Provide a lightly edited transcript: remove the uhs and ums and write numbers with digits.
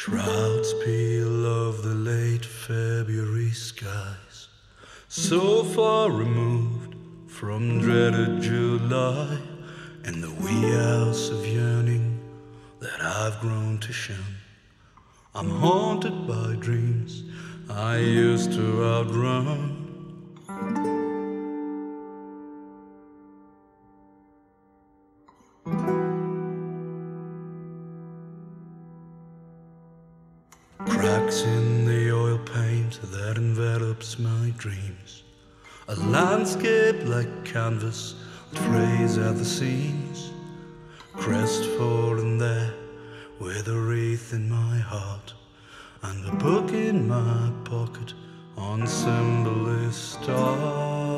Shrouds peel of the late February skies, so far removed from dreaded July, in the wee house of yearning that I've grown to shun. I'm haunted by dreams I used to outrun. Cracks in the oil paint that envelops my dreams, a landscape like canvas that frays at the seams, crestfallen there with a wreath in my heart and a book in my pocket on symbolist stars.